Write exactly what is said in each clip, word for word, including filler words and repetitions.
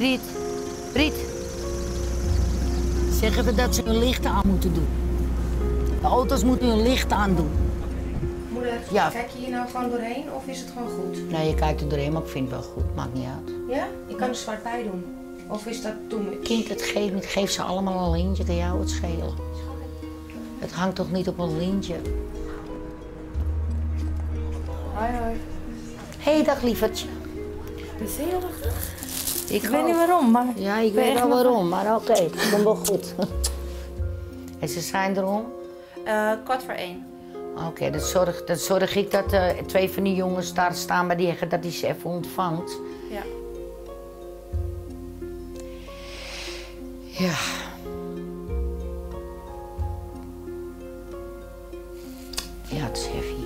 Briet, Briet. Zeg even dat ze hun lichten aan moeten doen. De auto's moeten hun licht aandoen. Moeder, ja. Kijk je hier nou gewoon doorheen of is het gewoon goed? Nee, je kijkt er doorheen, maar ik vind het wel goed. Maakt niet uit. Ja? Je kan er zwart bij doen. Of is dat too much? Kind, het geeft niet. Geef ze allemaal een lintje, kan jou het schelen. Het hangt toch niet op een lintje? Hoi, hoi. Hé, hey, dag lievertje. Ben je zenuwachtig? Ik, Ik weet niet waarom, maar... Ja, ik ben weet wel echt waarom, maar oké, okay, het komt wel goed. En ze zijn er om? Uh, kwart voor één. Oké, okay, dan, zorg, dan zorg ik dat uh, twee van die jongens daar staan bij die heggen, dat hij ze even ontvangt. Ja. Ja. Ja, het is heavy.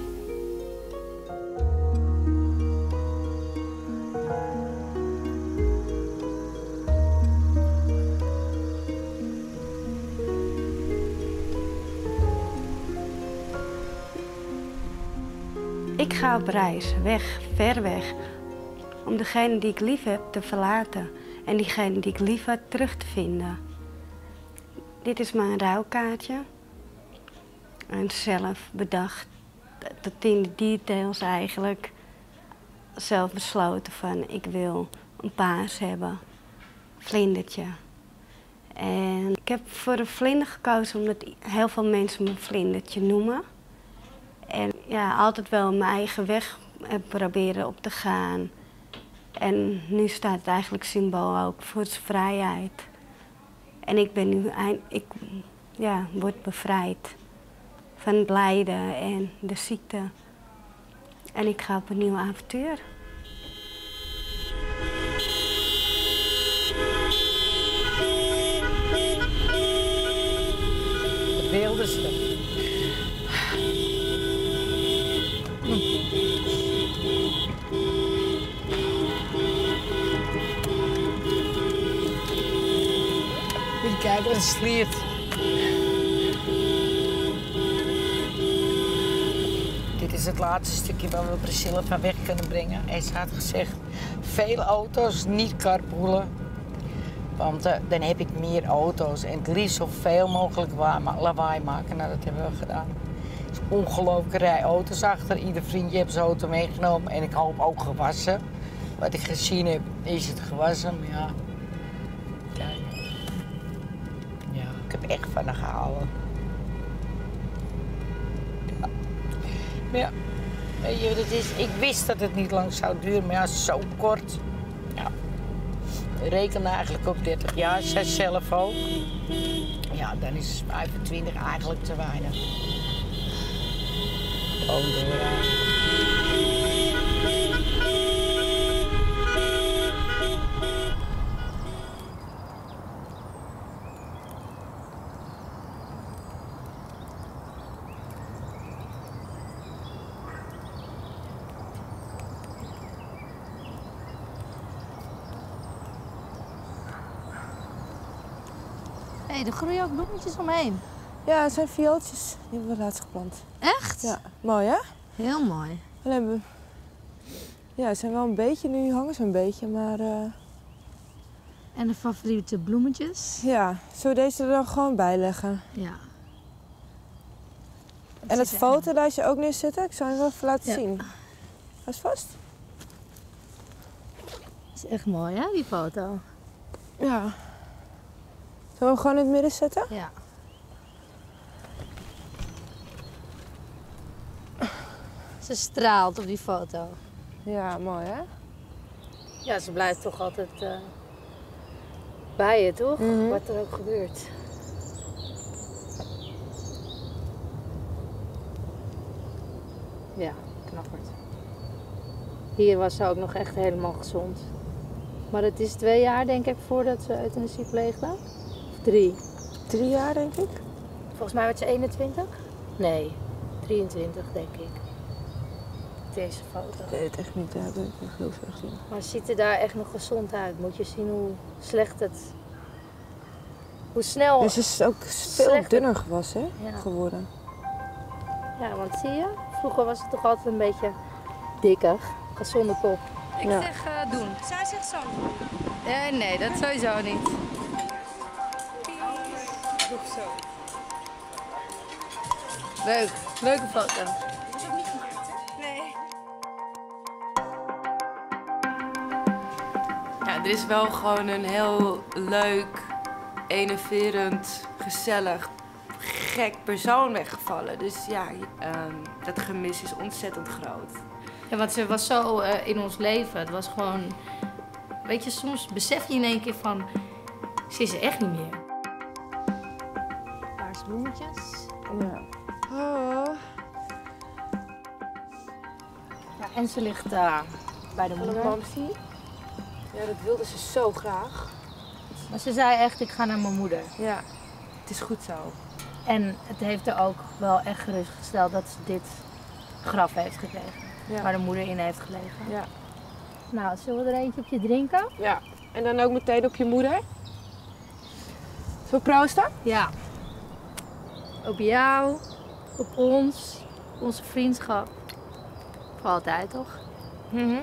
Ik ga op reis, weg, ver weg, om degene die ik lief heb te verlaten en diegene die ik lief heb terug te vinden. Dit is mijn rouwkaartje. En zelf bedacht, tot in de details eigenlijk, zelf besloten van ik wil een paars hebben, vlindertje. En ik heb voor een vlinder gekozen omdat heel veel mensen me vlindertje noemen. En ja, altijd wel mijn eigen weg proberen op te gaan. En nu staat het eigenlijk symbool ook voor vrijheid. En ik ben nu, ik ja, word bevrijd van het lijden en de ziekte. En ik ga op een nieuw avontuur. Het wilderste. Kijk, dat is sliert. Dit is het laatste stukje waar we Priscilla van weg kunnen brengen. En ze had gezegd, veel auto's, niet carpoolen. Want uh, dan heb ik meer auto's en het liefst zoveel mogelijk lawaai maken. Nou, dat hebben we gedaan. Er is ongelooflijk rij auto's achter. Ieder vriendje heeft zijn auto meegenomen. En ik hoop ook gewassen. Wat ik gezien heb, is het gewassen. Maar ja, kijk. Ja, ik heb echt van haar gehouden. Ja. Maar ja, weet je wat het is? Ik wist dat het niet lang zou duren, maar ja, zo kort. Ja. Ik rekende eigenlijk op dertig jaar, zij zelf ook. Ja, dan is vijfentwintig eigenlijk te weinig. Gewoon doorrijden. Hé, hey, er groeien ook bloemetjes omheen. Ja, het zijn viooltjes. Die hebben we laatst geplant. Echt? Ja, mooi hè? Heel mooi. Alleen we... Ja, ze zijn wel een beetje, nu hangen ze een beetje, maar... Uh... En de favoriete bloemetjes? Ja, zullen we deze er dan gewoon bij leggen? Ja. En het fotolijstje ook neerzetten? Ik zal hem wel even laten ja. zien. Hij is vast. Dat is echt mooi hè, die foto? Ja. Zullen we hem gewoon in het midden zetten? Ja. Ze straalt op die foto. Ja, mooi hè? Ja, ze blijft toch altijd uh, bij je, toch? Mm-hmm. Wat er ook gebeurt. Ja, knapperd. Hier was ze ook nog echt helemaal gezond. Maar het is twee jaar, denk ik, voordat ze euthanasie pleegde. Of drie. Drie jaar, denk ik. Volgens mij werd ze eenentwintig? Nee, drieëntwintig, denk ik. Deze foto. Ik weet het echt niet, daar heb ik nog heel veel gezien. Maar ze ziet er daar echt nog gezond uit. Moet je zien hoe slecht het... Hoe snel... Dus ze is ook veel dunner gewassen, ja. geworden. Ja, want zie je? Vroeger was het toch altijd een beetje dikker. Gezonde kop. Ik ja. zeg uh, doen. Zij zegt zo. Uh, nee, dat sowieso niet. Leuk, leuke foto. Dat is ook niet gemaakt, hè? Nee. Ja, er is wel gewoon een heel leuk, enerverend, gezellig, gek persoon weggevallen. Dus ja, um, dat gemis is ontzettend groot. Ja, want ze was zo uh, in ons leven. Het was gewoon... Weet je, soms besef je in één keer van... Ze is er echt niet meer. Paars bloemetjes. Ja. Oh. Ja, en ze ligt uh, bij de moeder. Mamsie. Ja, dat wilde ze zo graag. Maar ze zei echt, ik ga naar mijn moeder. Ja, het is goed zo. En het heeft er ook wel echt gerustgesteld dat ze dit graf heeft gekregen. Ja. Waar de moeder in heeft gelegen. Ja. Nou, zullen we er eentje op je drinken? Ja. En dan ook meteen op je moeder. Zo proosten? Ja. Op jou, op ons, onze vriendschap. Voor altijd, toch? Mhm.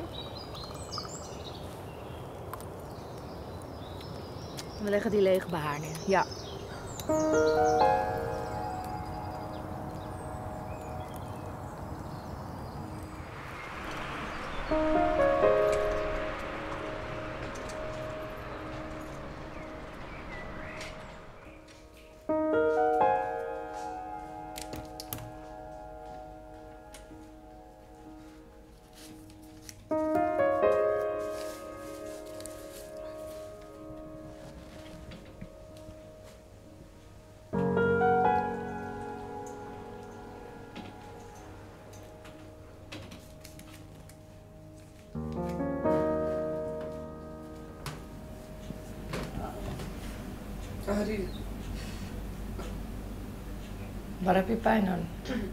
We leggen die leeg bij haar neer. Ja. Harry. Waar heb je pijn aan?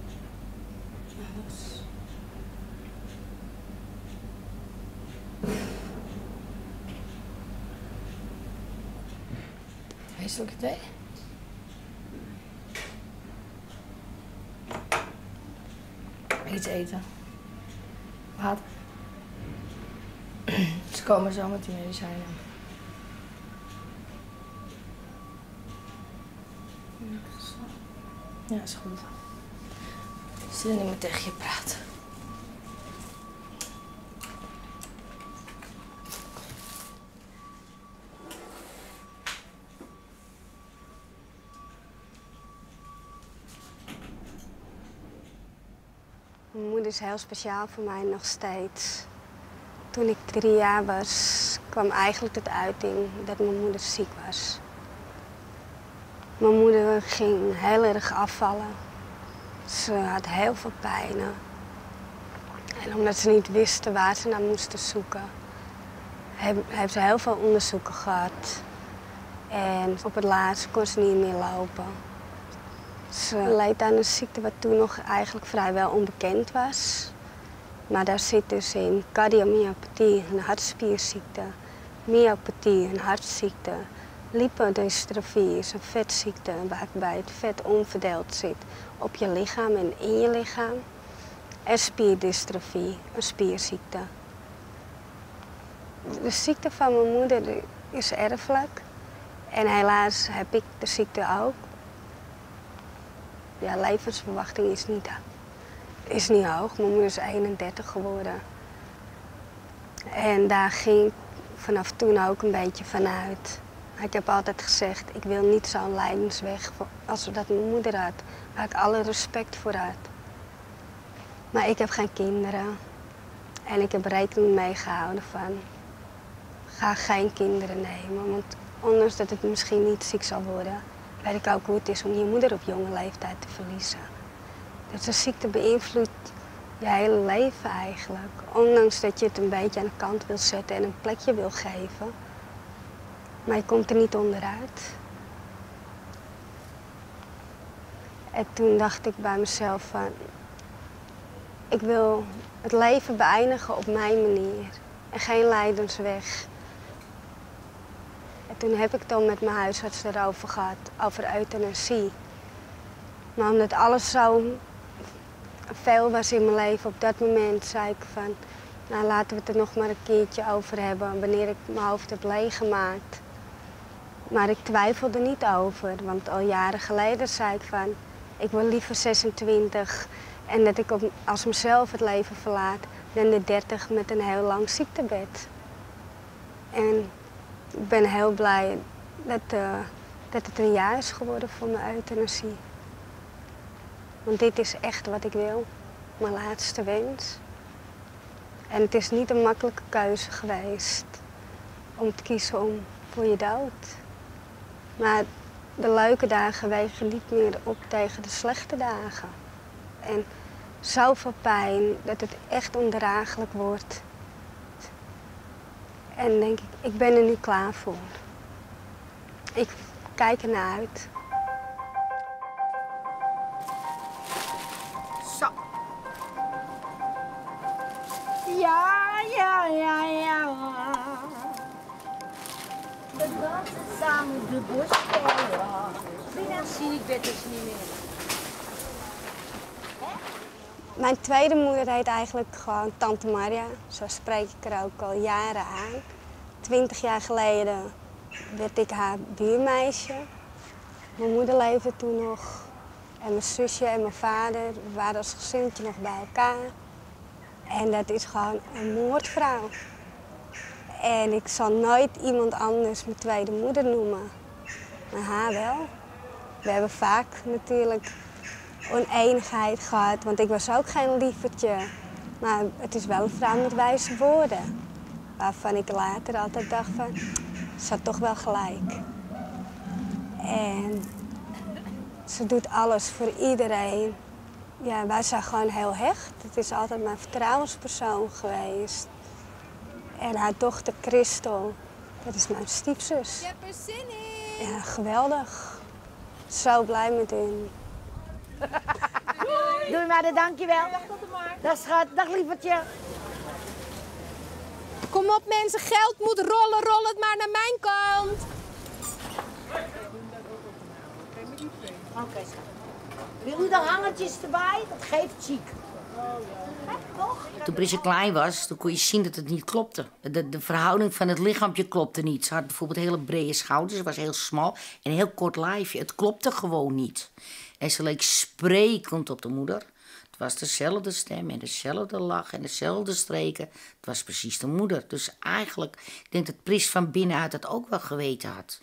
Een slokje thee? Iets eten. Water. Ze komen zo met die medicijnen. Ja, is goed. Ze willen niet meer tegen je praten. Mijn moeder is heel speciaal voor mij nog steeds. Toen ik drie jaar was, kwam eigenlijk tot uiting dat mijn moeder ziek was. Mijn moeder ging heel erg afvallen. Ze had heel veel pijnen. En omdat ze niet wisten waar ze naar moesten zoeken, heeft ze heel veel onderzoeken gehad. En op het laatst kon ze niet meer lopen. Ze leed aan een ziekte wat toen nog eigenlijk vrijwel onbekend was. Maar daar zit dus in cardiomyopathie, een hartspierziekte, myopathie, een hartziekte, lipodystrophy is een vetziekte waarbij het vet onverdeeld zit op je lichaam en in je lichaam. En spierdystrofie, een spierziekte. De ziekte van mijn moeder is erfelijk. En helaas heb ik de ziekte ook. Ja, levensverwachting is niet, is niet hoog. Mijn moeder is eenendertig geworden. En daar ging ik vanaf toen ook een beetje vanuit. Ik heb altijd gezegd, ik wil niet zo'n lijdensweg als dat mijn moeder had. Waar ik alle respect voor had. Maar ik heb geen kinderen. En ik heb rekening mee gehouden van, ga geen kinderen nemen. Want ondanks dat het misschien niet ziek zal worden, weet ik ook hoe het is om je moeder op jonge leeftijd te verliezen. Dus de ziekte beïnvloedt je hele leven eigenlijk. Ondanks dat je het een beetje aan de kant wil zetten en een plekje wil geven. Maar je komt er niet onderuit. En toen dacht ik bij mezelf van, ik wil het leven beëindigen op mijn manier. En geen lijdensweg. En toen heb ik dan met mijn huisarts erover gehad, over euthanasie. Maar omdat alles zo veel was in mijn leven op dat moment, zei ik van, Nou, laten we het er nog maar een keertje over hebben, wanneer ik mijn hoofd heb leeggemaakt. Maar ik twijfel er niet over, want al jaren geleden zei ik van... ik wil liever zesentwintig en dat ik op, als mezelf het leven verlaat... dan de dertig met een heel lang ziektebed. En ik ben heel blij dat, uh, dat het een jaar is geworden voor mijn euthanasie. Want dit is echt wat ik wil, mijn laatste wens. En het is niet een makkelijke keuze geweest om te kiezen om voor je dood. Maar de leuke dagen wegen niet meer op tegen de slechte dagen. En zoveel pijn dat het echt ondraaglijk wordt. En denk ik, ik ben er nu klaar voor. Ik kijk er naar uit. Zo. Ja, ja, ja, ja. We dansen samen de borstbellen. Binnen zie ik het dus niet meer. Mijn tweede moeder heet eigenlijk gewoon Tante Maria. Zo spreek ik er ook al jaren aan. Twintig jaar geleden werd ik haar buurmeisje. Mijn moeder leefde toen nog. En mijn zusje en mijn vader we waren als gezinnetje nog bij elkaar. En dat is gewoon een moordvrouw. En ik zal nooit iemand anders mijn tweede moeder noemen. Maar haar wel. We hebben vaak natuurlijk oneenigheid gehad, want ik was ook geen lievertje. Maar het is wel een vrouw met wijze woorden. Waarvan ik later altijd dacht van, ze had toch wel gelijk. En ze doet alles voor iedereen. Ja, wij zijn gewoon heel hecht. Het is altijd mijn vertrouwenspersoon geweest. En haar dochter Christel, dat is mijn stiefzus. Je hebt er zin in! Ja, geweldig. Zo blij met hun. Doe maar, dan dankjewel. Dag, tot de markt. Dag schat, dag lievertje. Kom op mensen, geld moet rollen, rol het maar naar mijn kant. Oké, okay, schat. Wil u de hangertjes erbij? Dat geeft chic. Toen Brisje klein was, toen kon je zien dat het niet klopte. De, de verhouding van het lichaampje klopte niet. Ze had bijvoorbeeld hele brede schouders, ze was heel smal en een heel kort lijfje. Het klopte gewoon niet. En ze leek sprekend op de moeder. Het was dezelfde stem en dezelfde lach en dezelfde streken. Het was precies de moeder. Dus eigenlijk, ik denk dat Pris van binnenuit dat ook wel geweten had.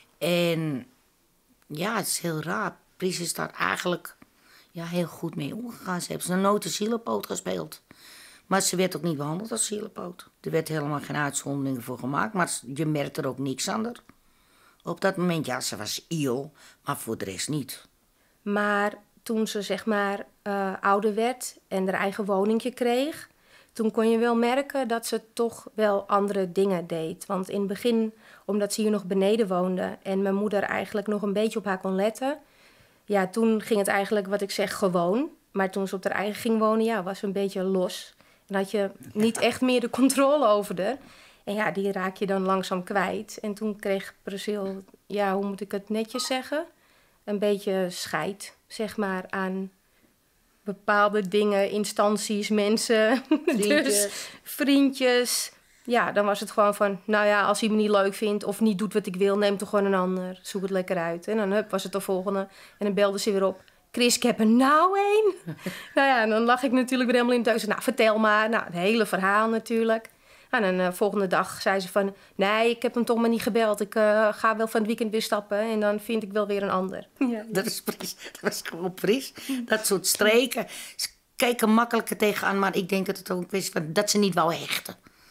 En ja, het is heel raar. Pris is daar eigenlijk ja, heel goed mee omgegaan. Ze heeft ze nooit een zielepoot gespeeld. Maar ze werd ook niet behandeld als zielepoot. Er werd helemaal geen uitzonderingen voor gemaakt. Maar je merkte er ook niks aan haar. Op dat moment, ja, ze was iel, maar voor de rest niet. Maar toen ze zeg maar uh, ouder werd en haar eigen woningje kreeg, toen kon je wel merken dat ze toch wel andere dingen deed. Want in het begin, omdat ze hier nog beneden woonde en mijn moeder eigenlijk nog een beetje op haar kon letten, ja, toen ging het eigenlijk, wat ik zeg, gewoon. Maar toen ze op haar eigen ging wonen, ja, was ze een beetje los. En had je niet echt meer de controle over haar. En ja, die raak je dan langzaam kwijt. En toen kreeg Priscil, ja, hoe moet ik het netjes zeggen? Een beetje scheid, zeg maar, aan bepaalde dingen, instanties, mensen. Vriendjes. Dus vriendjes. Ja, dan was het gewoon van, nou ja, als hij me niet leuk vindt of niet doet wat ik wil, neem toch gewoon een ander. Zoek het lekker uit. En dan hup, was het de volgende. En dan belde ze weer op. Chris, ik heb er nou een. Nou ja, en dan lag ik natuurlijk weer helemaal in thuis. Nou, vertel maar. Nou, het hele verhaal natuurlijk. En dan de uh, volgende dag zei ze van, nee, ik heb hem toch maar niet gebeld. Ik uh, ga wel van het weekend weer stappen en dan vind ik wel weer een ander. Ja. Dat is Pris. Dat was gewoon Pris. Dat soort streken. Ze keken makkelijker tegenaan, maar ik denk dat het ook een kwestie van dat ze niet wou hechten.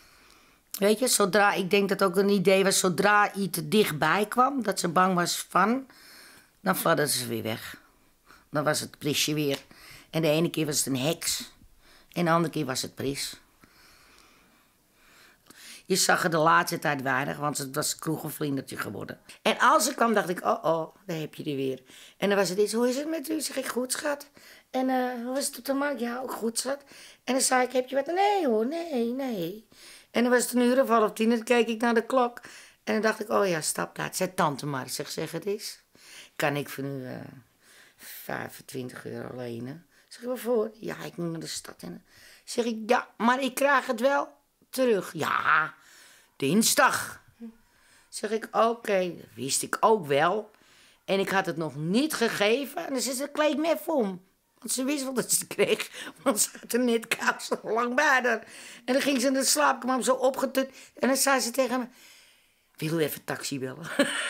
Weet je, zodra, ik denk dat ook een idee was, zodra iets dichtbij kwam, dat ze bang was van, dan fladderde ze weer weg. Dan was het Prisje weer. En de ene keer was het een heks. En de andere keer was het Pris. Je zag er de laatste tijd weinig, want het was kroegenvlindertje geworden. En als ze kwam, dacht ik, oh oh, daar heb je die weer. En dan was het iets, hoe is het met u? Zeg ik, goed schat. En uh, hoe is het op de markt? Ja, ook goed schat. En dan zei ik, heb je wat? Nee hoor, nee, nee. En dan was het een uur of half tien en dan keek ik naar de klok. En dan dacht ik, oh ja, stap laat. Zei tante maar, zeg, zeg het eens. Kan ik voor nu uh, vijfentwintig euro lenen? Zeg ik, waarvoor? Ja, ik moet naar de stad. En Zeg ik, ja, maar ik krijg het wel terug. Ja, dinsdag. Zeg ik, oké, okay, dat wist ik ook wel. En ik had het nog niet gegeven. En dan zei ze, kleed me even om. Want ze wist wel dat ze het kreeg. Want ze had er net kousen lang bij haar. En dan ging ze in de slaapkamer zo opgetut. En dan zei ze tegen me, wil u even taxi bellen?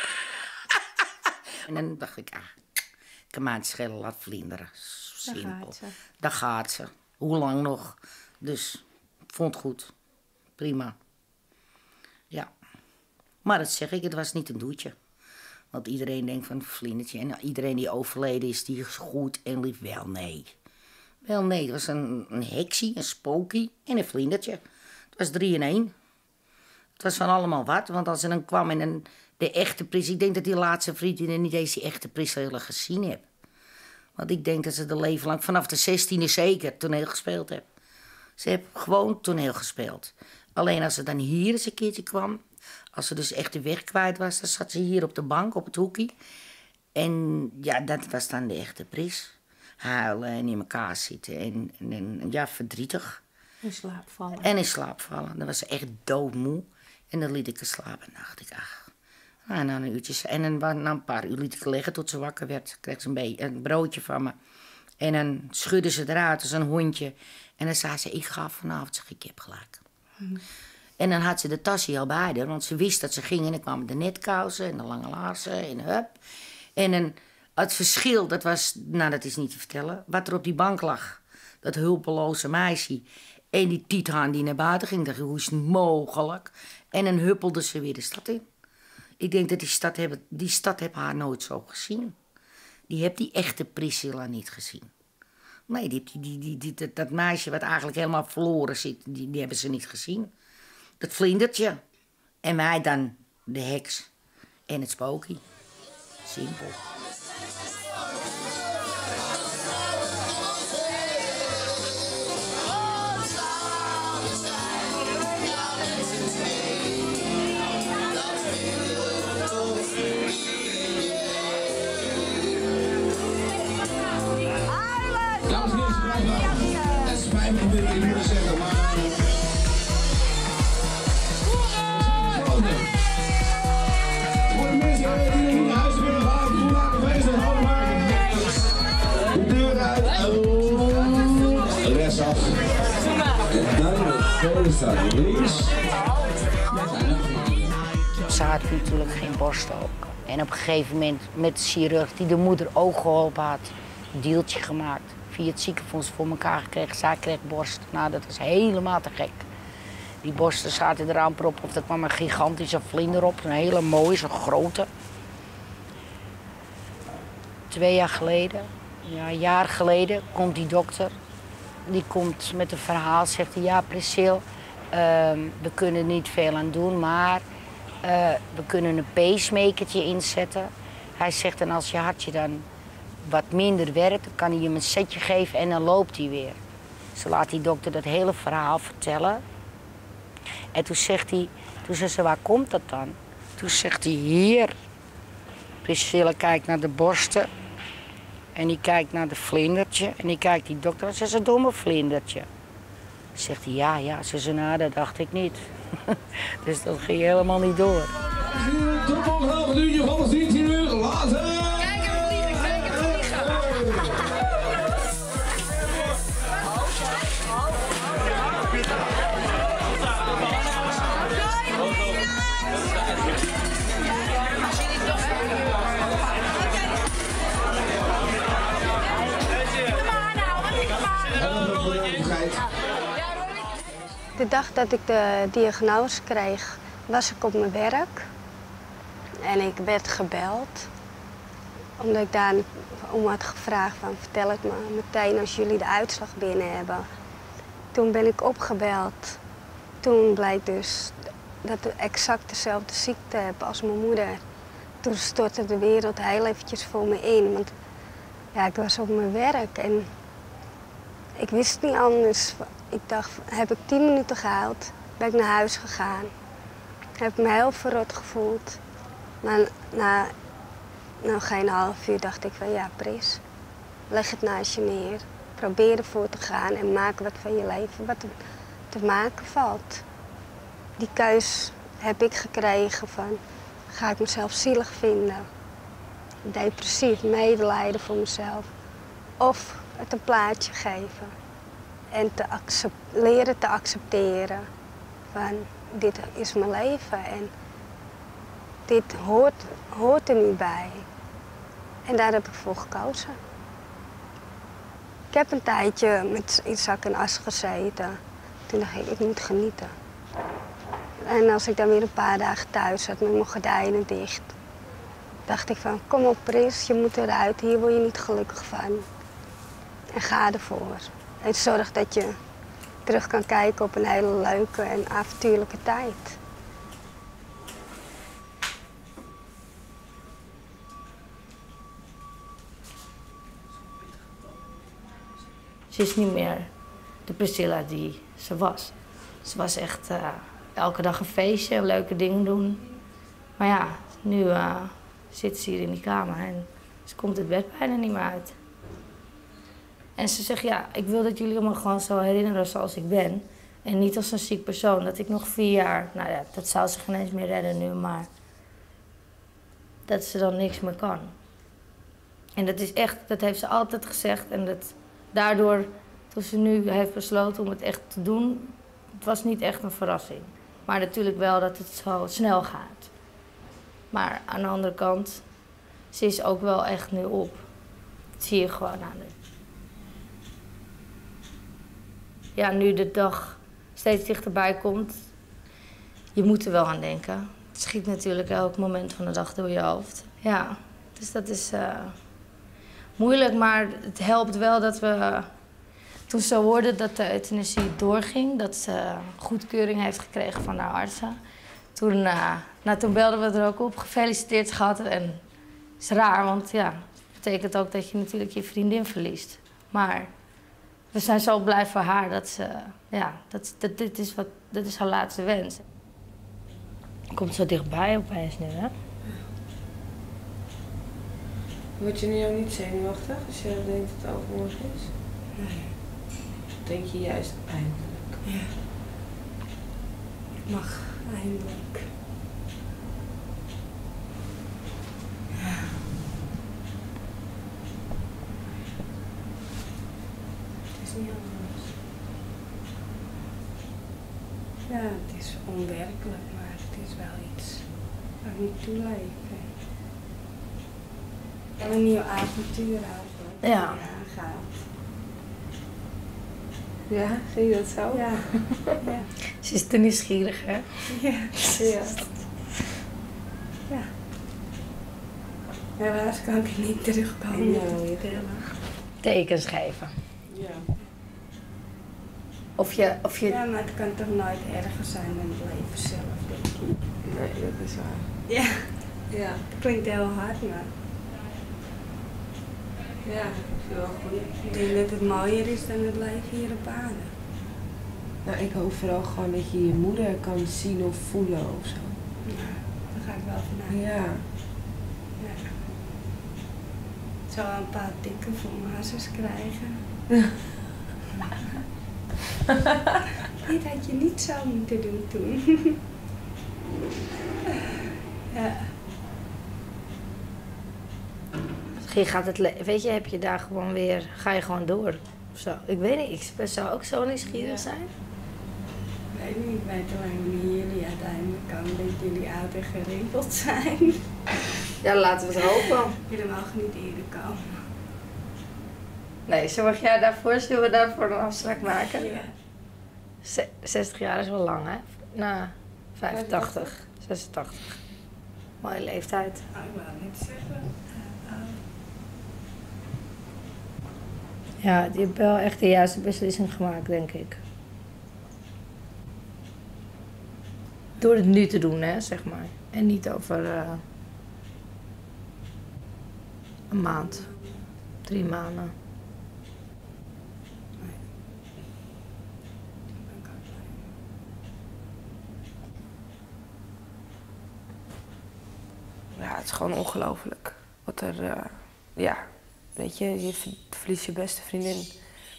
En dan dacht ik, ah, ik kan mij het schelen, laat vlinderen. Simpel. Daar gaat ze. Daar gaat ze. Hoe lang nog? Dus, ik vond het goed. Prima. Ja. Maar dat zeg ik, het was niet een doetje. Want iedereen denkt van een vlindertje. En iedereen die overleden is, die is goed en lief. Wel, nee. Wel, nee. Het was een, een heksie, een spookie en een vlindertje. Het was drie in één. Het was van allemaal wat. Want als ze dan kwam en een, de echte pris... Ik denk dat die laatste vriendin niet eens die echte pris heel gezien heeft. Want ik denk dat ze de leven lang, vanaf de zestiende zeker, toneel gespeeld heeft. Ze heeft gewoon toneel gespeeld. Alleen als ze dan hier eens een keertje kwam... Als ze dus echt de weg kwijt was, dan zat ze hier op de bank, op het hoekje. En ja, dat was dan de echte pris. Huilen en in elkaar zitten en, en, en ja, verdrietig. In slaap vallen. En in slaap vallen. Dan was ze echt doodmoe. En dan liet ik haar slapen en dacht ik, ach. Nou, na een uurtje, en dan, na een paar uur liet ik haar liggen tot ze wakker werd. Kreeg ze een, be- een broodje van me. En dan schudde ze eruit als een hondje. En dan zei ze, ik ga vanavond, zeg ik, heb gelijk. Hmm. En dan had ze de tasje al bij haar, want ze wist dat ze ging. En dan kwamen de netkousen en de lange laarzen en hup. En dan, het verschil, dat was, nou dat is niet te vertellen, wat er op die bank lag. Dat hulpeloze meisje. En die tiethaan die naar buiten ging, dacht ik, hoe is het mogelijk? En dan huppelde ze weer de stad in. Ik denk dat die stad, heb, die stad heb haar nooit zo gezien. Die heeft die echte Priscilla niet gezien. Nee, die, die, die, die, die, dat, dat meisje wat eigenlijk helemaal verloren zit, die, die hebben ze niet gezien. Dat vlindertje. En mij dan de heks en het spookie. Simpel. Dames en heren, het spijt me dat ik moet zeggen, maar... Rechtsaf. Dan de staat links. Ze had natuurlijk geen borst ook. En op een gegeven moment met de chirurg die de moeder ook geholpen had, een deeltje gemaakt. Via het ziekenfonds voor elkaar gekregen. Zij kreeg borst. Nou, dat was helemaal te gek. Die borsten zaten eraan prop of er kwam een gigantische vlinder op. Een hele mooie, zo'n grote. Twee jaar geleden, ja, een jaar geleden, komt die dokter. Die komt met een verhaal, zegt hij, ja Priscilla, uh, we kunnen er niet veel aan doen, maar uh, we kunnen een pacemakertje inzetten. Hij zegt, en als je hartje dan wat minder werkt, dan kan hij hem een setje geven en dan loopt hij weer. Ze laat die dokter dat hele verhaal vertellen. En toen zegt hij, toen zei ze, waar komt dat dan? Toen zegt hij, hier. Priscilla kijkt naar de borsten. En die kijkt naar de vlindertje. En die kijkt die dokter en zegt, een domme vlindertje. Zegt hij, ja, ja. Ze zei, nou, dat dacht ik niet. Dus dat ging helemaal niet door. Tot nog een half uurtje van de zestien uur later. Kijk hem vliegen, kijk hem vliegen. De dag dat ik de diagnose kreeg, was ik op mijn werk. En ik werd gebeld. Omdat ik daar om had gevraagd van vertel het me meteen als jullie de uitslag binnen hebben. Toen ben ik opgebeld. Toen bleek dus dat ik exact dezelfde ziekte heb als mijn moeder. Toen stortte de wereld heel eventjes voor me in. Want ja, ik was op mijn werk en ik wist niet anders. Ik dacht, heb ik tien minuten gehuild, ben ik naar huis gegaan. Heb me heel verrot gevoeld. Maar na, na geen half uur dacht ik van ja, Pris, leg het naast je neer. Probeer ervoor te gaan en maak wat van je leven wat er te maken valt. Die keus heb ik gekregen van, ga ik mezelf zielig vinden, depressief, medelijden voor mezelf. Of het een plaatje geven en te leren te accepteren van, dit is mijn leven en dit hoort, hoort er nu bij. En daar heb ik voor gekozen. Ik heb een tijdje met in zak en as gezeten. Toen dacht ik, ik moet genieten. En als ik dan weer een paar dagen thuis zat met mijn gordijnen dicht, dacht ik van, kom op Pris, je moet eruit, hier word je niet gelukkig van. En ga ervoor. En zorg dat je terug kan kijken op een hele leuke en avontuurlijke tijd. Ze is niet meer de Priscilla die ze was. Ze was echt uh, elke dag een feestje, leuke dingen doen. Maar ja, nu uh, zit ze hier in die kamer en ze komt het bed bijna niet meer uit. En ze zegt, ja, ik wil dat jullie me gewoon zo herinneren zoals ik ben. En niet als een ziek persoon. Dat ik nog vier jaar, nou ja, dat zou ze geen eens meer redden nu, maar dat ze dan niks meer kan. En dat is echt, dat heeft ze altijd gezegd. En dat, daardoor, toen ze nu heeft besloten om het echt te doen, het was niet echt een verrassing. Maar natuurlijk wel dat het zo snel gaat. Maar aan de andere kant, ze is ook wel echt nu op. Dat zie je gewoon aan haar. Ja, nu de dag steeds dichterbij komt, je moet er wel aan denken. Het schiet natuurlijk elk moment van de dag door je hoofd. Ja, dus dat is uh, moeilijk, maar het helpt wel dat we, toen ze hoorden dat de euthanasie doorging, dat ze goedkeuring heeft gekregen van haar artsen. Toen, uh, nou, toen belden we er ook op, gefeliciteerd schat. En het is raar, want ja, het betekent ook dat je natuurlijk je vriendin verliest. Maar we zijn zo blij voor haar dat ze, ja, dat, dat, dit, is wat, dit is haar laatste wens. Komt zo dichtbij opeens nu, hè? Word je nu ook niet zenuwachtig als je denkt dat het overmorgen is? Nee. Denk je juist eindelijk? Ja. Ik mag eindelijk. Ja. Het is niet anders. Ja, het is onwerkelijk, maar het is wel iets waar ik niet toe leven. En een nieuw avontuur eigenlijk. Ja. Ja, gaat. Ja, zie je dat zo? Ja. Ja. Ze is te nieuwsgierig, hè? Ja. Ja. Ja. Helaas kan ik niet terugkomen. Ja. Tot vertellen. Tekens geven. Ja. Of je, of je... Ja, maar het kan toch nooit erger zijn dan het leven zelf, denk ik. Nee, dat is waar. Ja. Ja. Het klinkt heel hard, maar Ja, ik vind wel goed. ik denk dat het mooier is dan het leven hier op aarde. Nou, ik hoop vooral gewoon dat je je moeder kan zien of voelen of zo. Ja, daar ga ik wel vanuit. Ja. Ja. Ik zal wel een paar tikken voor mijn hazes krijgen. Dit had je niet zo moeten doen toen. Ja. Misschien gaat het, le- weet je, heb je daar gewoon weer, ga je gewoon door. Of zo. Ik weet niet, ik zou ook zo nieuwsgierig Ja. zijn. Ik weet niet, ik weet alleen wanneer jullie uiteindelijk komen dat jullie oud en gerimpeld zijn. Ja, laten we het hopen. Jullie mogen niet eerder komen. Nee, zorg jij daarvoor? Zullen we daarvoor een afspraak maken? Ja. Z- zestig jaar is wel lang, hè? Nou, vijfentachtig, zesentachtig. Mooie leeftijd. Oh, ik wou niet zeggen. Uh, Ja, je hebt wel echt de juiste beslissing gemaakt, denk ik. Door het nu te doen, hè, zeg maar. En niet over uh, een maand, drie maanden. Ja, het is gewoon ongelooflijk. Wat er, uh, ja, weet je, je ver- verliest je beste vriendin.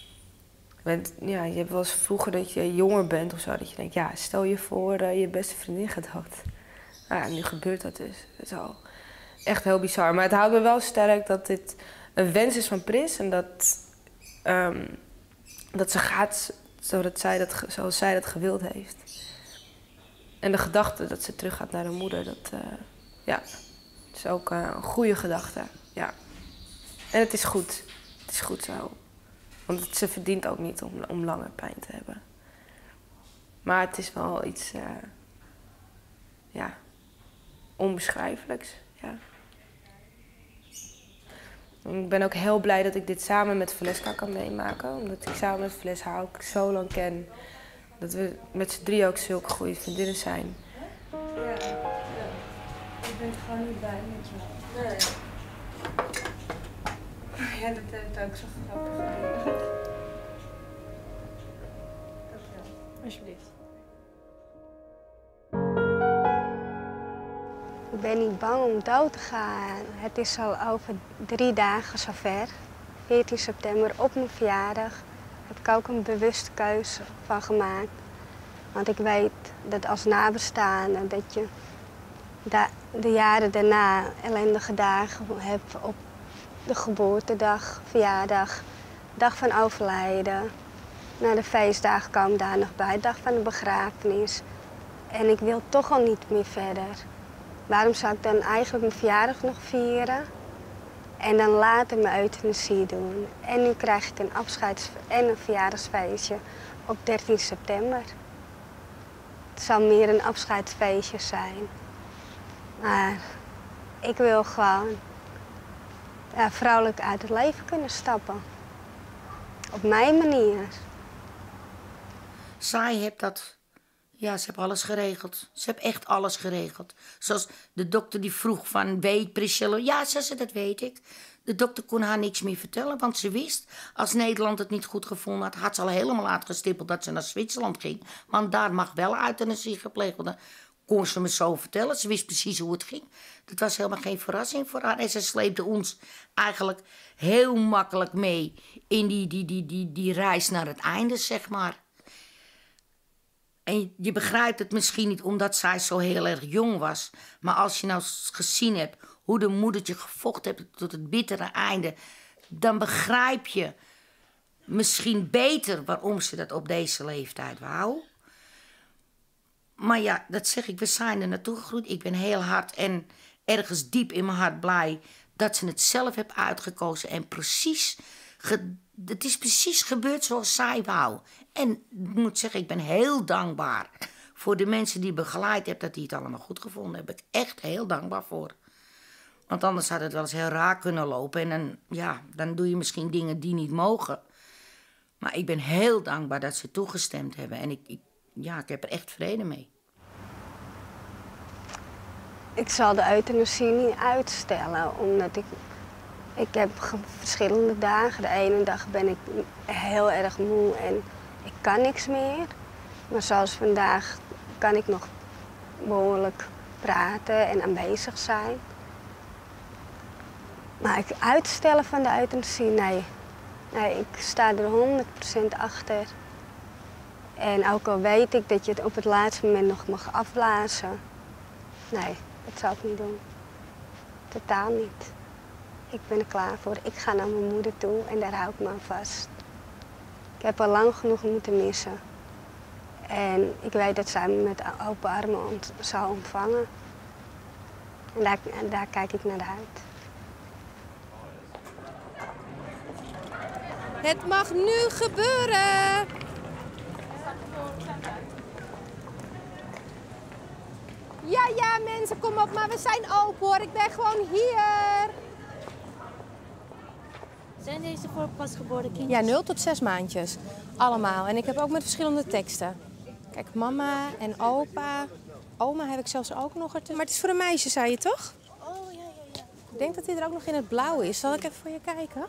Want, ja, je hebt wel eens vroeger dat je jonger bent of zo, dat je denkt, ja, stel je voor uh, je beste vriendin gaat dood. Nou, ja, nu gebeurt dat dus. Dat is al echt heel bizar. Maar het houdt me wel sterk dat dit een wens is van Pris en dat, um, dat ze gaat zodat zij dat, zoals zij dat gewild heeft. En de gedachte dat ze terug gaat naar haar moeder, dat uh, ja, is ook uh, een goede gedachte. Ja. En het is goed. Het is goed zo. Want het, ze verdient ook niet om, om langer pijn te hebben. Maar het is wel iets, uh, ja, onbeschrijfelijks. Ja. En ik ben ook heel blij dat ik dit samen met Valeska kan meemaken. Omdat ik samen met Valeska ook zo lang ken. Dat we met z'n drie ook zulke goede vriendinnen zijn. Ja, ja. Ik ben gewoon niet blij met jou. Nee. Ja, dat heb ik ook zo grappig gevonden. Dankjewel. Alsjeblieft. Ik ben niet bang om dood te gaan. Het is al over drie dagen zover. veertien september op mijn verjaardag heb ik ook een bewuste keuze van gemaakt. Want ik weet dat als nabestaande dat je de jaren daarna ellendige dagen hebt op de geboortedag, verjaardag, dag van overlijden. Na de feestdagen komen daar nog bij, dag van de begrafenis. En ik wil toch al niet meer verder. Waarom zou ik dan eigenlijk mijn verjaardag nog vieren en dan later mijn euthanasie doen? En nu krijg ik een afscheids- en een verjaardagsfeestje op dertien september. Het zal meer een afscheidsfeestje zijn. Maar ik wil gewoon ja, vrouwelijk uit het leven kunnen stappen. Op mijn manier. Zij heeft dat... Ja, ze heeft alles geregeld. Ze heeft echt alles geregeld. Zoals de dokter die vroeg van, weet Priscilla? Ja, zei ze, dat weet ik. De dokter kon haar niks meer vertellen, want ze wist... als Nederland het niet goed gevonden had, had ze al helemaal uitgestippeld dat ze naar Zwitserland ging. Want daar mag wel euthanasie gepleegd worden. Kon ze me zo vertellen. Ze wist precies hoe het ging. Dat was helemaal geen verrassing voor haar. En ze sleepte ons eigenlijk heel makkelijk mee in die, die, die, die, die reis naar het einde, zeg maar. En je begrijpt het misschien niet omdat zij zo heel erg jong was. Maar als je nou gezien hebt hoe de moedertje gevochten heeft tot het bittere einde... dan begrijp je misschien beter waarom ze dat op deze leeftijd wou. Maar ja, dat zeg ik, we zijn er naartoe gegroeid. Ik ben heel hard en ergens diep in mijn hart blij dat ze het zelf heeft uitgekozen. En precies, ge, het is precies gebeurd zoals zij wou. En ik moet zeggen, ik ben heel dankbaar voor de mensen die begeleid hebben, dat die het allemaal goed gevonden hebben. Ik ben echt heel dankbaar voor. Want anders had het wel eens heel raar kunnen lopen. En dan, ja, dan doe je misschien dingen die niet mogen. Maar ik ben heel dankbaar dat ze toegestemd hebben. En ik, ik, ja, ik heb er echt vrede mee. Ik zal de euthanasie niet uitstellen, omdat ik... Ik heb verschillende dagen. De ene dag ben ik heel erg moe en ik kan niks meer. Maar zoals vandaag kan ik nog behoorlijk praten en aanwezig zijn. Maar ik uitstellen van de euthanasie, nee. Nee, ik sta er honderd procent achter. En ook al weet ik dat je het op het laatste moment nog mag afblazen. Nee, dat zou ik niet doen. Totaal niet. Ik ben er klaar voor. Ik ga naar mijn moeder toe en daar hou ik me aan vast. Ik heb al lang genoeg moeten missen. En ik weet dat zij me met open armen ont zou ontvangen. En daar, en daar kijk ik naar uit. Het mag nu gebeuren! Ja, ja mensen, kom op, maar we zijn open hoor. Ik ben gewoon hier. Zijn deze voor pasgeboren kindjes? Ja, nul tot zes maandjes. Allemaal. En ik heb ook met verschillende teksten. Kijk, mama en opa. Oma heb ik zelfs ook nog ertussen. Maar het is voor een meisje, zei je toch? Oh, ja, ja, ja. Ik denk dat hij er ook nog in het blauw is. Zal ik even voor je kijken?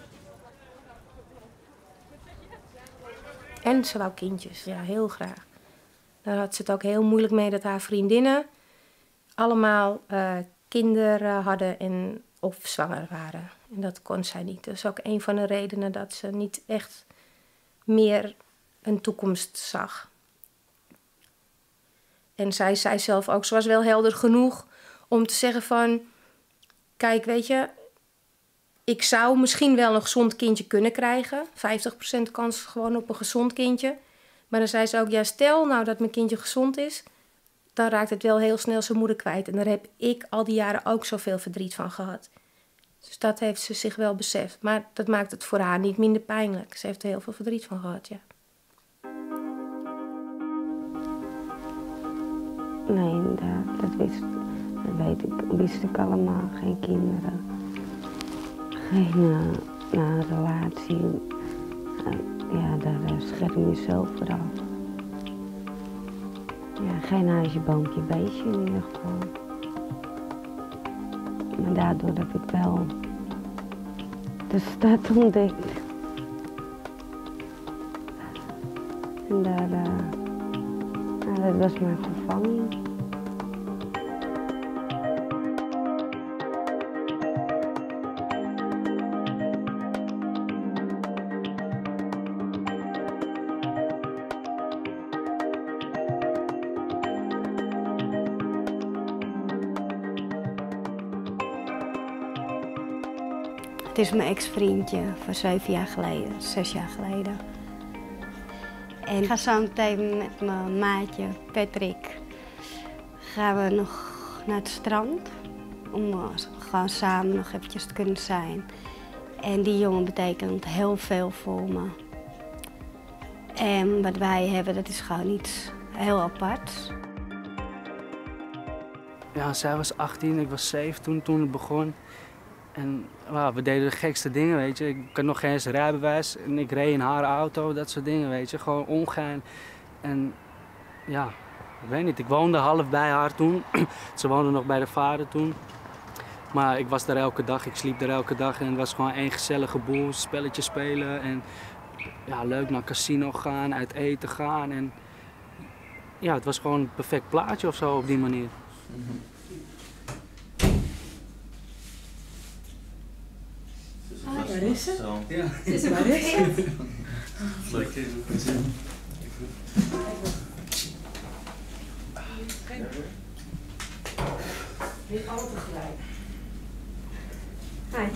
En ze wou kindjes, ja, heel graag. Daar had ze het ook heel moeilijk mee dat haar vriendinnen allemaal uh, kinderen hadden en of zwanger waren. En dat kon zij niet. Dat is ook een van de redenen dat ze niet echt meer een toekomst zag. En zij zei zelf ook, ze was wel helder genoeg om te zeggen van... Kijk, weet je, ik zou misschien wel een gezond kindje kunnen krijgen. vijftig procent kans gewoon op een gezond kindje. Maar dan zei ze ook, ja, stel nou dat mijn kindje gezond is... dan raakt het wel heel snel zijn moeder kwijt. En daar heb ik al die jaren ook zoveel verdriet van gehad. Dus dat heeft ze zich wel beseft. Maar dat maakt het voor haar niet minder pijnlijk. Ze heeft er heel veel verdriet van gehad, ja. Nee, inderdaad. Dat wist, dat weet ik, wist ik allemaal. Geen kinderen. Geen uh, nou, relatie. Uh, ja, daar uh, scherm je zelf vooral. Ja, geen huisje, boompje, beestje in ieder geval. Maar daardoor heb ik wel de stad ontdekt. En daar, uh, nou, dat was mijn vervanging. Het is mijn ex-vriendje van zeven jaar geleden, zes jaar geleden. En ik ga zo meteen met mijn maatje Patrick gaan we nog naar het strand. Om uh, gewoon samen nog eventjes te kunnen zijn. En die jongen betekent heel veel voor me. En wat wij hebben, dat is gewoon iets heel aparts. Ja, zij was achttien, ik was zeven toen, toen het begon. En wow, we deden de gekste dingen, weet je. Ik had nog geen eens rijbewijs en ik reed in haar auto, dat soort dingen, weet je. Gewoon ongein. En ja, ik weet niet, ik woonde half bij haar toen. Ze woonde nog bij de vader toen. Maar ik was daar elke dag, ik sliep daar elke dag en het was gewoon één gezellige boel. Spelletjes spelen en ja, leuk naar casino gaan, uit eten gaan. En ja, het was gewoon een perfect plaatje of zo op die manier. Mm-hmm. Ah, waar is ze? Ja. Is ze waar is ze? Leuk. Niet allemaal tegelijk. Hi.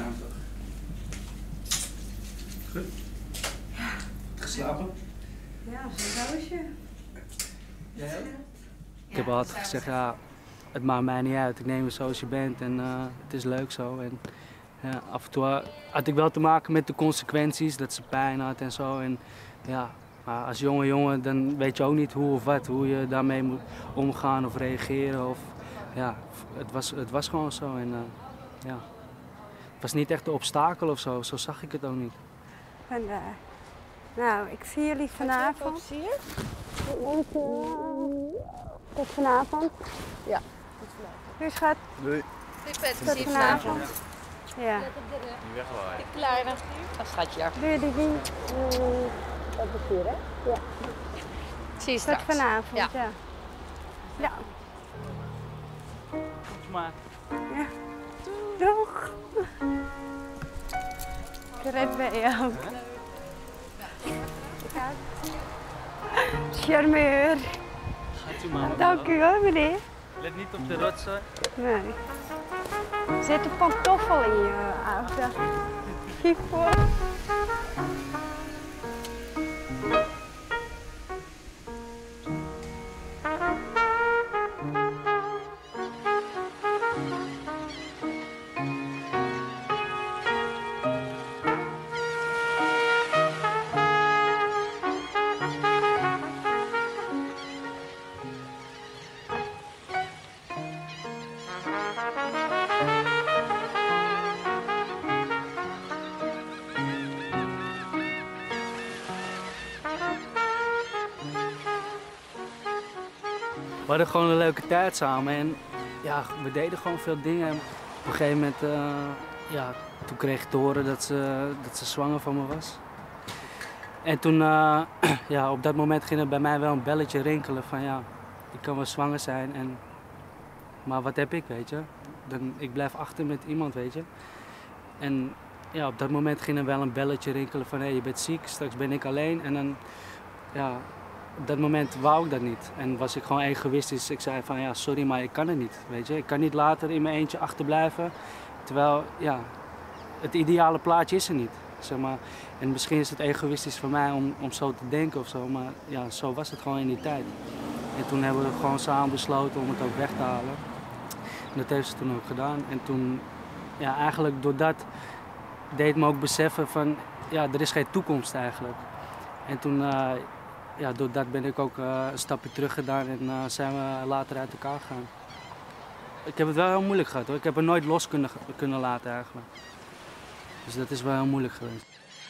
Goed? Ja. Geslapen? Ja, zo'n roosje. Jij ook? Ik heb altijd gezegd, ja, het maakt mij niet uit. Ik neem je zoals je bent en uh, het is leuk zo. En, ja, af en toe had ik wel te maken met de consequenties, dat ze pijn had en zo. En, ja, maar als jonge jongen dan weet je ook niet hoe of wat, hoe je daarmee moet omgaan of reageren. Of, ja, het, was, het was gewoon zo. En, uh, ja. Het was niet echt een obstakel of zo, zo zag ik het ook niet. Vandaar. Nou, ik zie jullie vanavond. Zie je? Tot vanavond. Ja, tot vanavond. Doei schat. Doei. Doei Pet, tot zie je vanavond. vanavond. Ja. Nu weggewaaid. Ik kleine. Dat schatje. Doei, doei, doei. Dat is hier, hè? Ja. Zie je Tot straks. vanavond, ja. Ja. Ja. Tot maar. Ja. Doeg. Ik red bij jou. Charmeur. Gaat u maar. Dank u wel, meneer. Let niet op de rotsen. Nee. Zet een pantoffel in je auto. Kijk voor. We hadden gewoon een leuke tijd samen en ja, we deden gewoon veel dingen. En op een gegeven moment, uh, ja, toen kreeg ik te horen dat ze, dat ze zwanger van me was. En toen, uh, ja, op dat moment ging er bij mij wel een belletje rinkelen van ja, ik kan wel zwanger zijn, en, maar wat heb ik, weet je? Dan, ik blijf achter met iemand, weet je. En ja, op dat moment ging er wel een belletje rinkelen van hé, hey, je bent ziek, straks ben ik alleen. En dan ja, op dat moment wou ik dat niet. En was ik gewoon egoïstisch. Ik zei van ja, sorry, maar ik kan het niet. Weet je? Ik kan niet later in mijn eentje achterblijven. Terwijl, ja, het ideale plaatje is er niet. Zeg maar. En misschien is het egoïstisch van mij om, om zo te denken of zo. Maar ja, zo was het gewoon in die tijd. En toen hebben we gewoon samen besloten om het ook weg te halen. En dat heeft ze toen ook gedaan. En toen, ja, eigenlijk door dat deed me ook beseffen van, ja, er is geen toekomst eigenlijk. En toen, uh, ja, door dat ben ik ook uh, een stapje terug gedaan en uh, zijn we later uit elkaar gegaan. Ik heb het wel heel moeilijk gehad hoor. Ik heb het nooit los kunnen, kunnen laten eigenlijk. Dus dat is wel heel moeilijk geweest.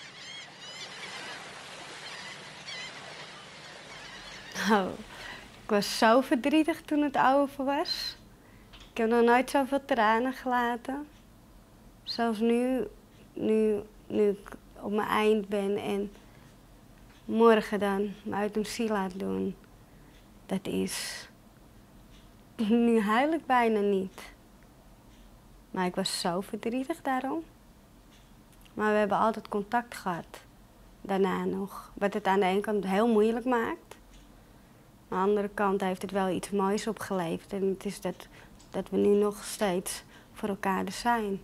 Nou, ik was zo verdrietig toen het over was. Ik heb nog nooit zoveel tranen gelaten. Zelfs nu, nu, nu ik op mijn eind ben en morgen dan mijn euthanasie laat doen. Dat is... Nu huil ik bijna niet. Maar ik was zo verdrietig daarom. Maar we hebben altijd contact gehad. Daarna nog. Wat het aan de ene kant heel moeilijk maakt. Aan de andere kant heeft het wel iets moois opgeleverd. En het is dat, dat we nu nog steeds voor elkaar er zijn.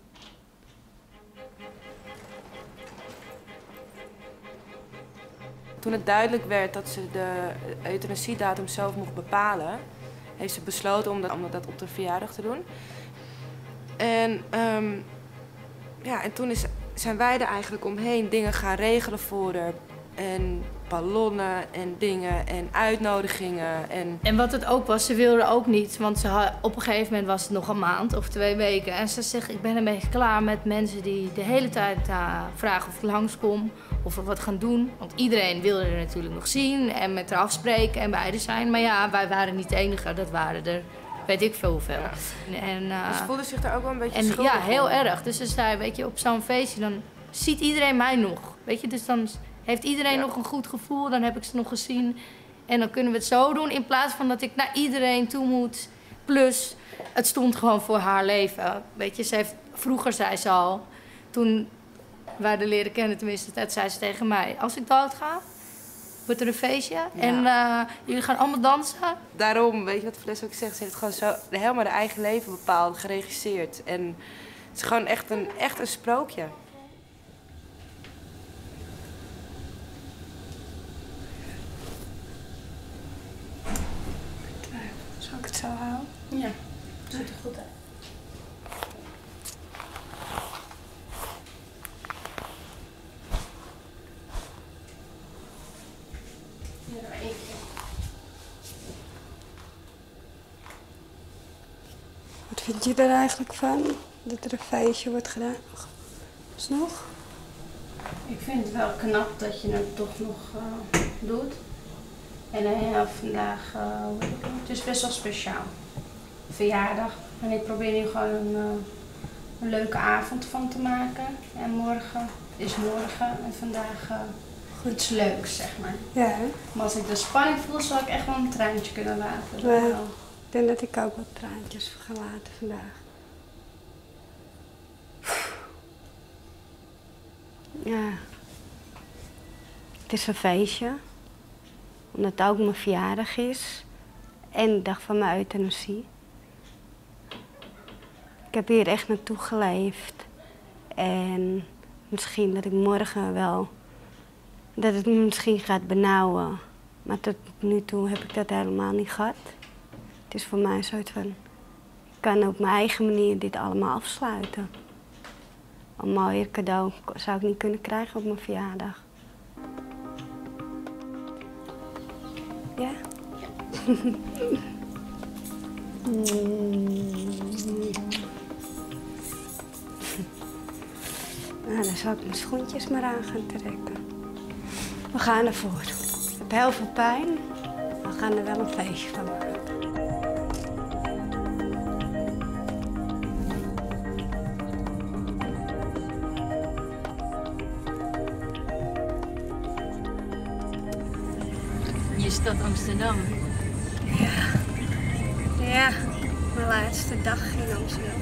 Toen het duidelijk werd dat ze de euthanasiedatum zelf mocht bepalen, heeft ze besloten om dat, om dat op de verjaardag te doen. En, um, ja, en toen is, zijn wij er eigenlijk omheen dingen gaan regelen voor haar. En ballonnen en dingen en uitnodigingen. En, en wat het ook was, ze wilde ook niet. Want ze had, op een gegeven moment was het nog een maand of twee weken. En ze zegt, ik ben een beetje klaar met mensen die de hele tijd uh, vragen of ik langskom. Of we wat gaan doen. Want iedereen wilde er natuurlijk nog zien en met haar afspreken en bij haar zijn. Maar ja, wij waren niet de enige, dat waren er weet ik veel hoeveel. Ja. En, uh, dus ze voelde zich daar ook wel een beetje en, schuldig ja, heel om. erg. Dus ze zei, weet je, op zo'n feestje, dan ziet iedereen mij nog. Weet je, dus dan heeft iedereen ja. nog een goed gevoel, dan heb ik ze nog gezien. En dan kunnen we het zo doen, in plaats van dat ik naar iedereen toe moet. Plus, het stond gewoon voor haar leven. Weet je, ze heeft, vroeger zei ze al, toen wij haar leren kennen, tenminste, dat zei ze tegen mij. Als ik dood ga, wordt er een feestje ja. en uh, jullie gaan allemaal dansen. Daarom, weet je wat Fles ook zegt, ze heeft gewoon zo helemaal haar eigen leven bepaald, geregisseerd. En het is gewoon echt een, echt een sprookje. Zal ik het zo houden? Ja, dat ziet er goed uit. Ja, één keer. Wat vind je er eigenlijk van? Dat er een feestje wordt gedaan? Nog? Ik vind het wel knap dat je het toch nog uh, doet. En uh, ja, vandaag, uh, het is best wel speciaal. Verjaardag. En ik probeer nu gewoon een, uh, een leuke avond van te maken. En morgen is morgen en vandaag uh, iets leuks, zeg maar. Ja. Maar als ik de spanning voel, zal ik echt wel een traantje kunnen laten. Ja, ik denk dat ik ook wat traantjes ga laten vandaag. Ja. Het is een feestje. Omdat het ook mijn verjaardag is. En de dag van mijn euthanasie. Ik heb hier echt naartoe geleefd. En misschien dat ik morgen wel... dat het me misschien gaat benauwen. Maar tot nu toe heb ik dat helemaal niet gehad. Het is voor mij een soort van... ik kan op mijn eigen manier dit allemaal afsluiten. Een mooier cadeau zou ik niet kunnen krijgen op mijn verjaardag. Ja? Ja. Nou, dan zal ik mijn schoentjes maar aan gaan trekken. We gaan ervoor. Ik heb heel veel pijn. We gaan er wel een feestje van maken. Je stad Amsterdam. Ja. Ja, mijn laatste dag in Amsterdam.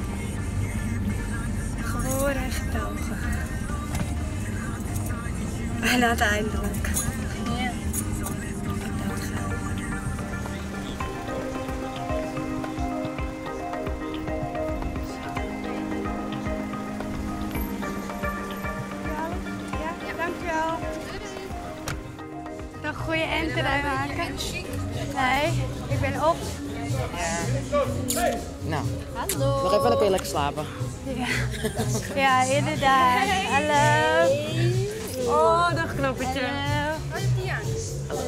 Geboren en getogen. En uiteindelijk. Ja. Ja, dankjewel. Nog een goede enterij maken? Nee, ik ben op. Nou, Hallo. nog even een pillen slapen. Ja, ja inderdaad. Hallo. Oh, dag knoppertje. Hallo.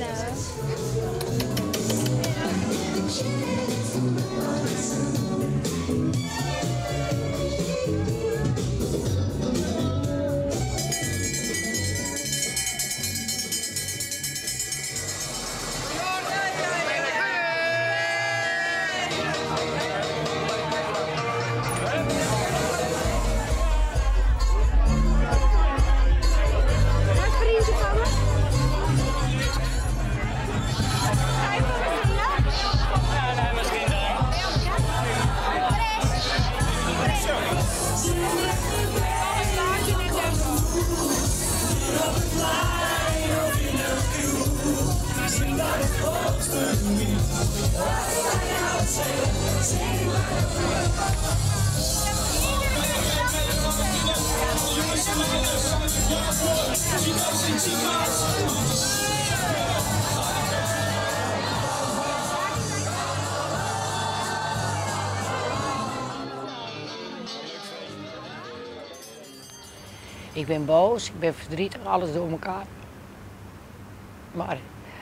Ik ben boos, ik ben verdrietig, alles door elkaar. Maar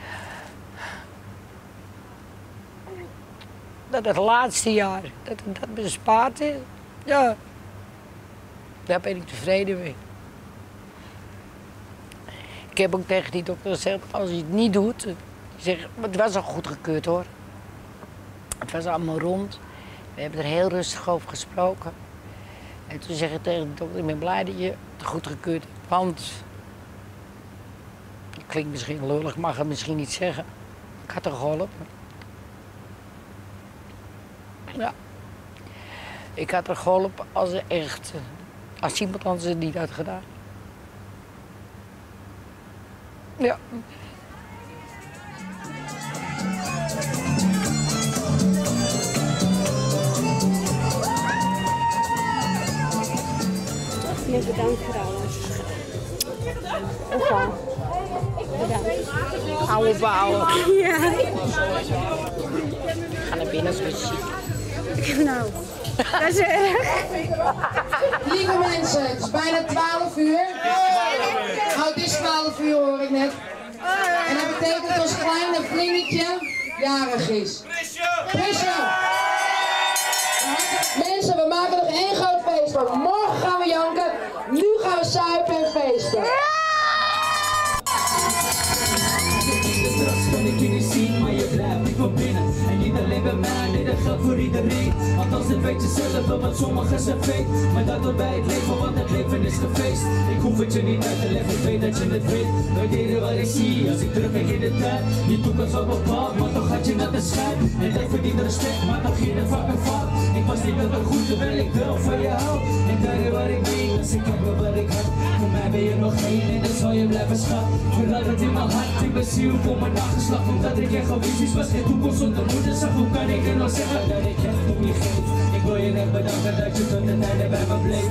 dat het laatste jaar, dat dat bespaard is, ja, daar ben ik tevreden mee. Ik heb ook tegen die dokter gezegd, als je het niet doet, zeg, het was al goedgekeurd hoor. Het was allemaal rond. We hebben er heel rustig over gesproken. En toen zeg ik tegen de dokter, ik ben blij dat je het goedgekeurd hebt. Want, het klinkt misschien lullig, mag het misschien niet zeggen. Ik had er geholpen. Ja. Ik had er geholpen als er echt, als iemand anders het niet had gedaan. Ja. Nee, bedankt voor alles. Opa. Bedankt. Oude bouwen. Ja. Ga naar binnen als we ziek. Nou, dat is erg. Lieve mensen, het is bijna twaalf uur. Nou, het is twaalf uur hoor ik net. En dat betekent dat ons kleine vriendetje jarig is. Prisje! Mensen, we maken nog één groot feest van. Morgen gaan we janken, nu gaan we suipen en feesten. Ben ik je niet zien, maar je blijft niet van binnen. En niet alleen bij mij, nee dat geldt voor iedereen. Althans dat weet je zelf wel, want sommigen zijn fake. Maar dat hoort bij het leven, want het leven is gefeest. Ik hoef het je niet uit te leggen, ik weet dat je het weet. Waarderen wat ik zie, als ik terugkijk in de tijd. Je toekomst was bepaald, maar toch had je net een schijn. En dat verdient respect, maar toch geen fucking fout. Ik was niet met een goed, terwijl ik wel van je hou. En daar is waar ik weet, als ik kijk naar wat ik heb. Voor mij ben je nog één en dan zal je blijven schat. Verlaat het in mijn hart, ik ben ziel voor mijn nageslacht. Omdat ik egoïstisch was, geen toekomst zonder moeder zag. Hoe kan ik er nog zeggen dat ik echt om je geef? Ik wil je echt bedanken dat je tot het einde bij me bleef.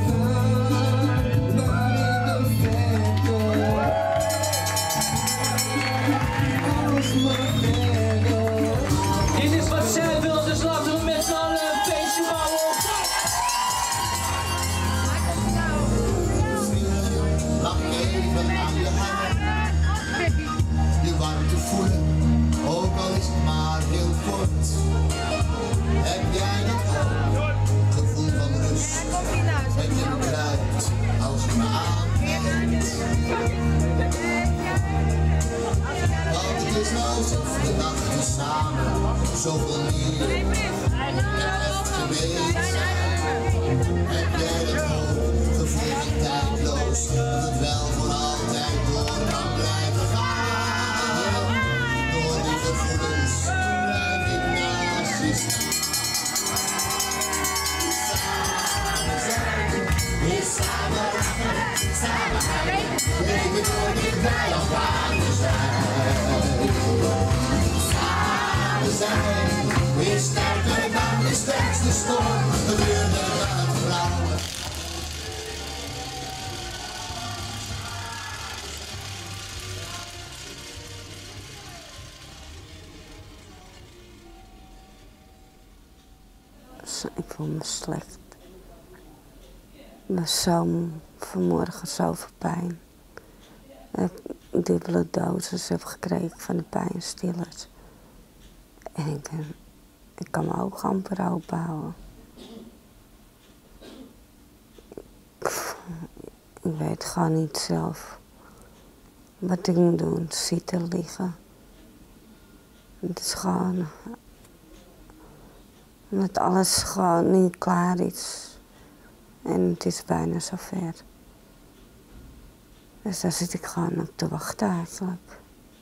Dit is wat zij wil, dus laten we met z'n allen een feestje bouwen. Lach even aan je hart. Je warmte voelen, ook al is het maar heel kort. Heb jij dat ook? Gevoel van rust, dat je begrijpt als je me aankijkt. Want het is alsof de nachten samen zoveel meer en echt gemeen zijn. Heb jij dat ook? Gevoel van tijdloos, dat het wel voor altijd door kan blijven gaan. Door die gevoelens blijf ik naast je staan. Samen zijn, weer samen lachen, samen leven door dichtbij als waterzijn. Samen zijn is sterker dan de sterkste storm, gebeurder dan vrouwen. Ik voel me slecht. Ik was zo moe, vanmorgen zoveel pijn. Dat ik dubbele dosis heb gekregen van de pijnstillers. En ik, ik kan mijn ogen amper open houden. Ik weet gewoon niet zelf wat ik moet doen, zitten, liggen. Het is gewoon... Omdat alles gewoon niet klaar is. En het is bijna zover. Dus daar zit ik gewoon op te wachten eigenlijk.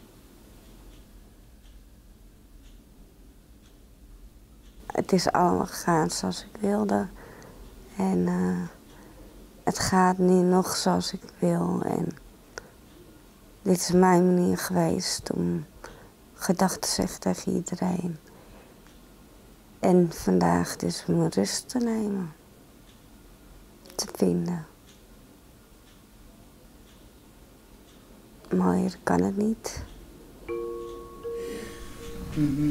Het is allemaal gegaan zoals ik wilde. En uh, het gaat nu nog zoals ik wil. En dit is mijn manier geweest om gedag te zeggen tegen iedereen. En vandaag dus mijn rust te nemen. Te vinden. Mooier kan het niet. Mm-hmm.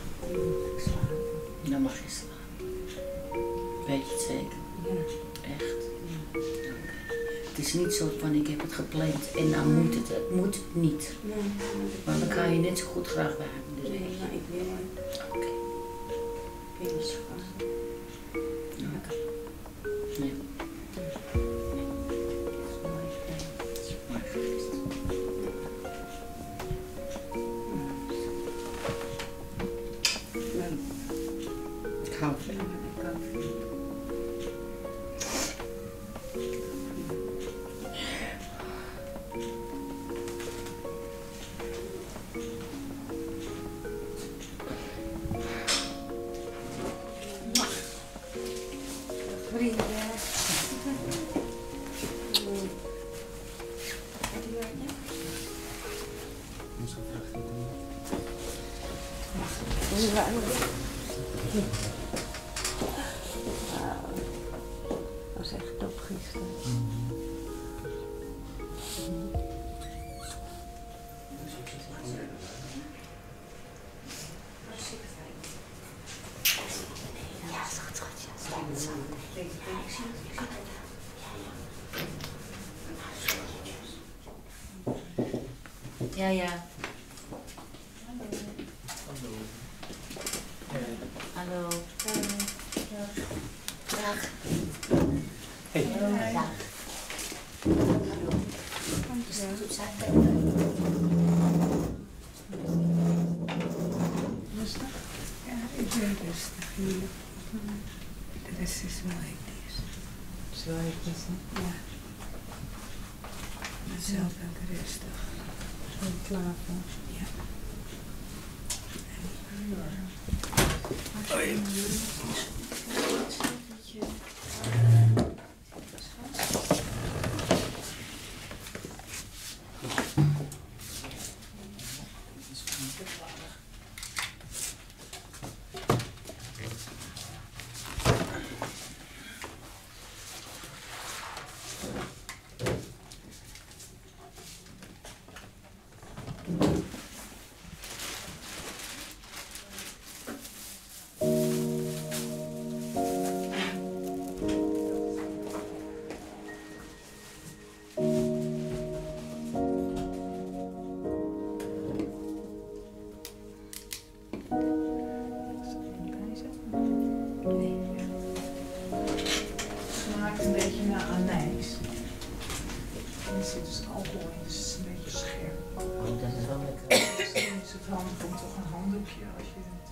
Dan mag je slapen. Weet je het zeker? Ja. Echt? Ja. Okay. Het is niet zo van ik heb het gepland en dan moet het. Het moet niet. Nee. Maar dan kan je net zo goed graag bij hebben. Dus nee, maar ik wil het. Oké. Okay. Ik wil het gewoon. Ja. Okay. Ja. Ik hou van je. Dat was echt top gisteren. Ja, schat, schat, ja. Ja, ja. Hallo. Dag. Hey. Dag. Is het goed zijn? Rustig? Ja, ik ben rustig hier. De rest is wel hectisch. Het is wel hectisch, hè? Ja. Maar zelf ook rustig. Gewoon slapen. Ja. Hoi. Smaakt een beetje naar anijs. En er zit dus alcohol in, dus het is een beetje scherp. Oh, dat is wel lekker. Dus dan is het handig om toch een handdoekje als je het...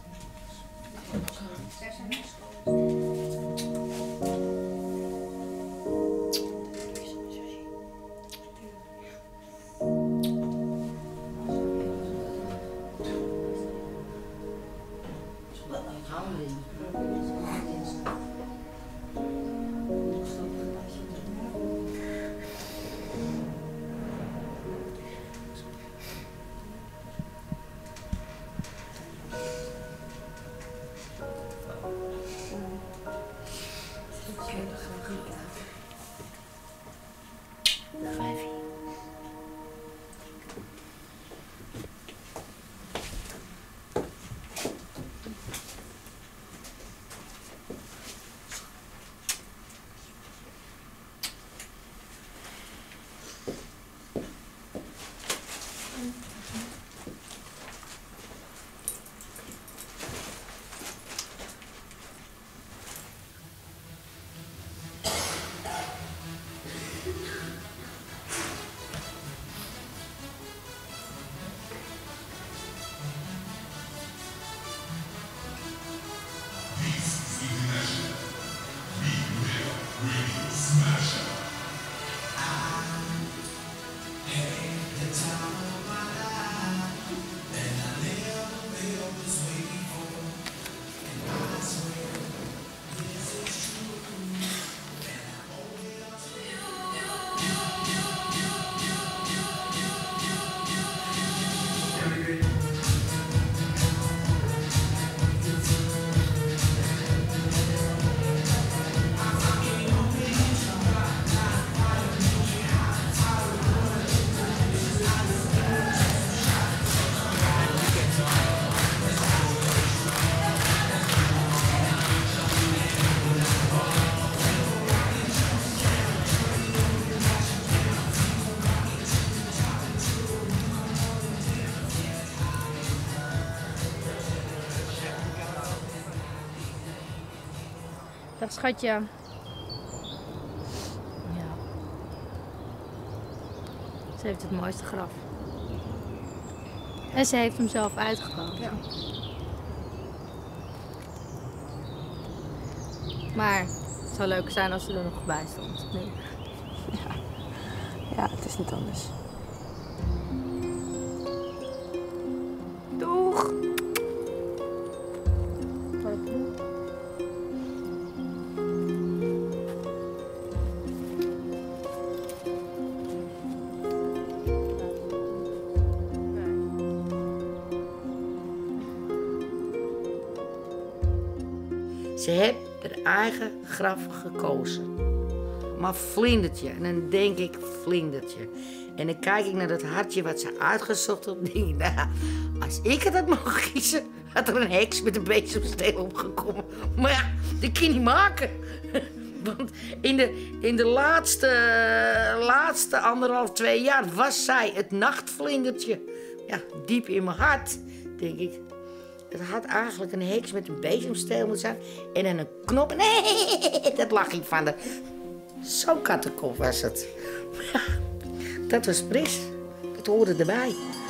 Dag schatje. Ja. Ze heeft het mooiste graf. En ze heeft hem zelf uitgekozen. Ja. Maar het zou leuker zijn als ze er nog bij stond. Nee. Ja. Ja, het is niet anders. Doeg! Ze heeft haar eigen graf gekozen. Maar vlindertje, en dan denk ik vlindertje. En dan kijk ik naar dat hartje wat ze uitgezocht heeft. En denk ik, nou, als ik het had mogen kiezen, had er een heks met een bezemsteel opgekomen. Maar ja, dat kan je niet maken. Want in de, in de laatste, laatste anderhalf, twee jaar was zij het nachtvlindertje. Ja, diep in mijn hart, denk ik. Het had eigenlijk een heks met een bezemsteel moeten zijn. En dan een knop. Nee, dat lag ik van de... Zo'n kattenkop was het. Dat was Pris. Dat hoorde erbij.